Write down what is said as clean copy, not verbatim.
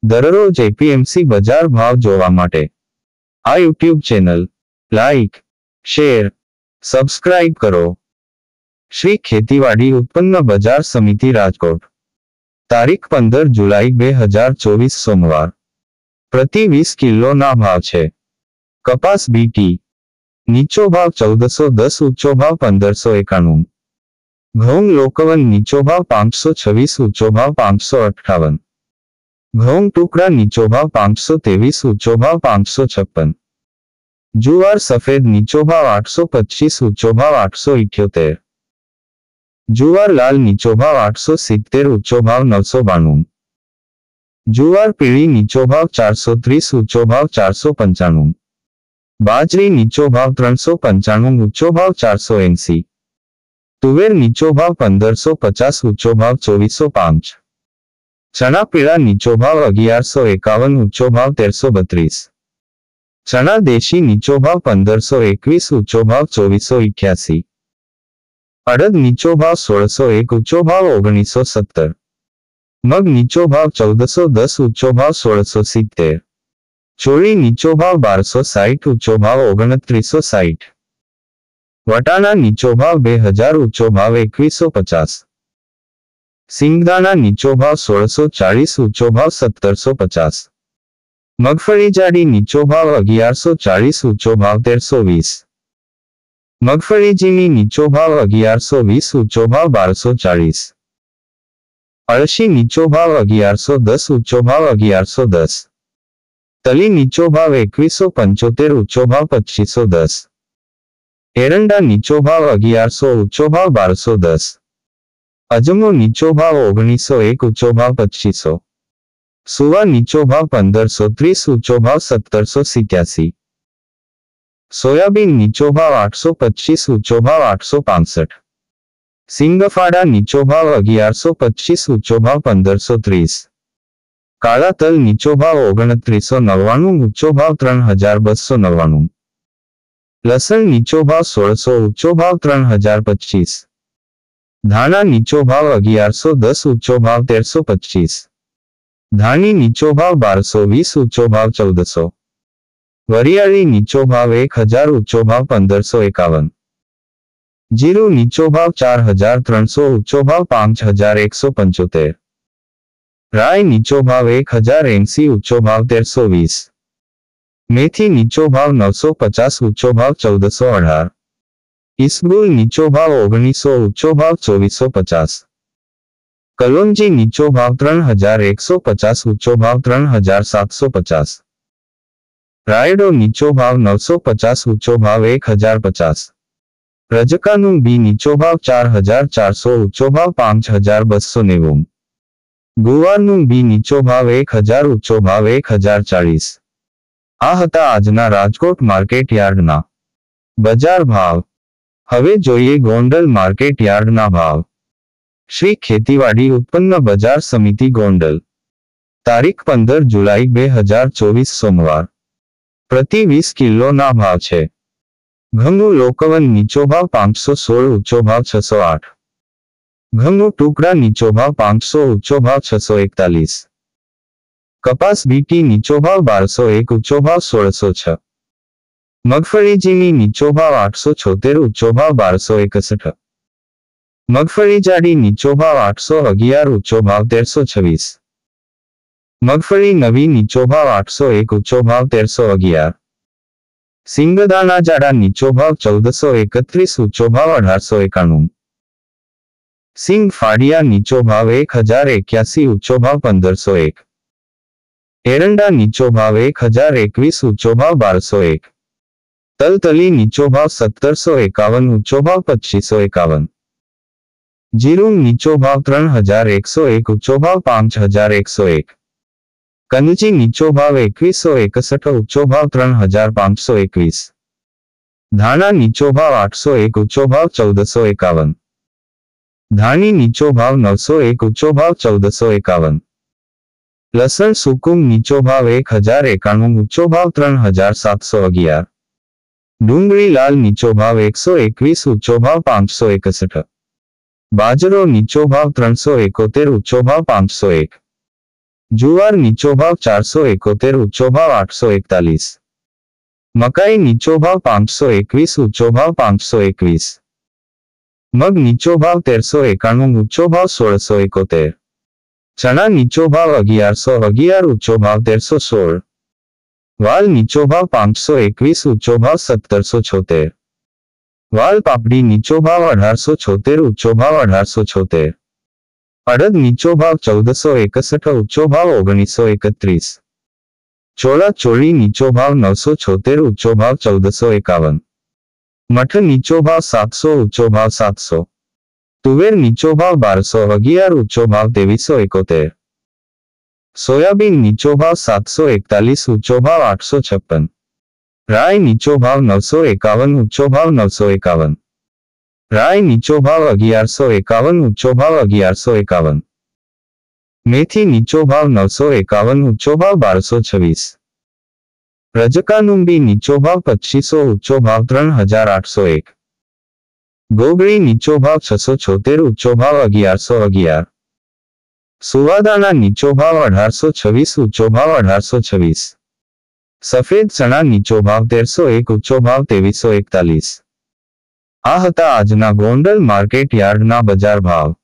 દરરોજ એપીએમસી બજાર ભાવ જોવા માટે આ YouTube channel like, share, subscribe કરો. શ્રી ખેતીવાડી ઉત્પન્ન બજાર સમિતિ રાજકોટ. તારીખ 15 જુલાઈ 2024 સોમવાર. પ્રતિ 20 કિલોના ભાવ છે. કપાસ બીટી નીચો ભાવ 1410, ઊંચો ભાવ 1591. ઘઉં લોકવન નીચો ભાવ 526, ઊંચો ભાવ 558. ઘઉં ટુકડા નીચો ભાવ 523, ઊંચો ભાવ 556. જુવાર સફેદ નીચો ભાવ 825, ઊંચો ભાવ 878. જુવાર લાલ નીચો ભાવ 870, ઊંચો ભાવ 992. જુવાર પીળી નીચો ભાવ 430, ઊંચો ભાવ 495. બાજરી નીચો ભાવ 395, ઊંચો ભાવ 480. તુવેર નીચો ભાવ 1550, ઊંચો ભાવ 2405. ચણા પીળા નીચો ભાવ 1151, ઊંચો ભાવ 1332. ચણા દેશી નીચો ભાવ 1521, ઊંચો ભાવ 2488. અડદ નીચો ભાવ 1601, ઊંચો ભાવ 1917. મગ નીચો ભાવ 1410, ઊંચો ભાવ 1670. ચોળી નીચો ભાવ 1260, ઊંચો ભાવ 2960. વટાણા નીચો ભાવ 2000, ઊંચો ભાવ 2150. સિંગદાણા નીચો ભાવ 1640, ઊંચો ભાવ 1750. મગફળી જાડી નીચો ભાવ 1140, ઊંચો ભાવ 1320. મગફળી ઝીણી નીચો ભાવ 1120, ઊંચો ભાવ 1240. અળસી નીચો ભાવ 1110, ઊંચો ભાવ 1110. તલી નીચો ભાવ 2175, ઊંચો ભાવ 2510. એરંડા નીચો ભાવ 1100, ઊંચો ભાવ 1210. અજમો નીચો ભાવ 1901, ઊંચો ભાવ 2500. સુવા નીચો ભાવ 1530, ઊંચો ભાવ 1787. સોયાબીન નીચો ભાવ 825, ઊંચો ભાવ 865. સિંગફાડા નીચો ભાવ 1125, ઊંચો ભાવ 1530. કાળા તલ નીચો ભાવ 2999, ઊંચો ભાવ 3299. લસણ નીચો ભાવ 1600, ઊંચો ભાવ 3025. ધાણા નીચો ભાવ 1110, ઊંચો ભાવ 1325. ધાણી નીચો ભાવ 1220, ઊંચો ભાવ 1400. વરિયાળી નીચો ભાવ 1000, ઊંચો ભાવ 1551. જીરું નીચો ભાવ 4300, ઊંચો ભાવ 5175. રાઈ નીચો ભાવ 1080, ઊંચો ભાવ 1320. મેથી નીચો ભાવ 950, ઊંચો ભાવ 1418. ઈસબગુલ નીચો ભાવ 1900, ઊંચો ભાવ 2450. કલોંજી નીચો ભાવ 3150, ઊંચો ભાવ 3750. રાયડો નીચો ભાવ 950, ઊંચો ભાવ 1050. રજકાનું બી નીચો ભાવ 4400, ઊંચો ભાવ 5290. ગુવારનું બી નીચો ભાવ 1000, ઊંચો ભાવ 1040. આ હતા આજના રાજકોટ માર્કેટ યાર્ડના બજાર ભાવ. હવે જોઈએ ગોંડલ માર્કેટ યાર્ડના ભાવ. શ્રી ખેતીવાડી ઉત્પન્ન બજાર સમિતિ ગોંડલ. તારીખ 15 જુલાઈ 2024 સોમવાર. પ્રતિ 20 કિલોના ભાવ છે. ઘઉં લોકવન નીચો ભાવ 516, ઊંચો ભાવ 608. ઘઉં ટુકડા નીચો ભાવ 500, ઊંચો ભાવ 641. કપાસ બીટી નીચો ભાવ 1201, ઊંચો ભાવ 1606. મગફળી ઝીણી નીચો ભાવ 876, ઊંચો ભાવ 1261. મગફળી જાડી નીચો ભાવ 811, ઊંચો ભાવ 1326. મગફળી નવી નીચો ભાવ 801, ઊંચો ભાવ 1311. સિંગદાણા જાડા નીચો ભાવ 1431, ઊંચો ભાવ 1891. સિંગ ફાડિયા નીચો ભાવ 1081, ઊંચો ભાવ 1501. એરંડા નીચો ભાવ 1021, ઊંચો ભાવ 1201. તલતલી નીચો ભાવ 1751, ઊંચો ભાવ 2551. જીરું નીચો ભાવ 3101, ઊંચો ભાવ 5101. કંદજી નીચો ભાવ 2161, ઊંચો ભાવ 3521. ધાણા નીચો ભાવ 801, ઊંચો ભાવ 1451. ધાણી નીચો ભાવ 901, ઊંચો ભાવ 1451. લસણ સુકુમ નીચો ભાવ 1091, ઊંચો ભાવ 3711. ડુંગળી લાલ નીચો ભાવ 121, ઊંચો ભાવ 561. બાજરો નીચો ભાવ 371, ઊંચો ભાવ 501. જુવાર નીચો ભાવ 471, ઊંચો ભાવ 841. મકાઈ નીચો ભાવ 521, ઊંચો ભાવ 521. મગ નીચો ભાવ 1391, ઊંચો ભાવ 1671. ચણા નીચો ભાવ 1111, ઊંચો ભાવ 1316. વાલ નીચો ભાવ 521, ઊંચો ભાવ 1776. વાલ પાપડી નીચો ભાવ 1876, ઊંચો ભાવ 1876. અડદ નીચો ભાવ 1461, ઊંચો ભાવ 1931. ચોળા ચોળી નીચો ભાવ 976, ઊંચો ભાવ 1451. મઠ નીચો ભાવ 700, ઊંચો ભાવ 700. તુવેર નીચો ભાવ 1211, ઊંચો ભાવ 2371. સોયાબીન નીચો ભાવ 741, ઊંચો ભાવ 856. રાઈ નીચો ભાવ 951, ઊંચો ભાવ 951. રાઈ નીચો ભાવ 1151, ઊંચો ભાવ 1151. મેથી નીચો ભાવ 951, ઊંચો ભાવ 1226. રજકાનુંબી નીચો ભાવ 2500, ઊંચો ભાવ 3801. ગોગળી નીચો ભાવ 676, ઊંચો ભાવ 1111. સુવાદાણા નીચો ભાવ 1826, ઊંચો ભાવ 1826. સફેદ ચણા નીચો ભાવ 1301, ઊંચો ભાવ 2341. આ હતા આજના ગોંડલ માર્કેટ યાર્ડના બજાર ભાવ.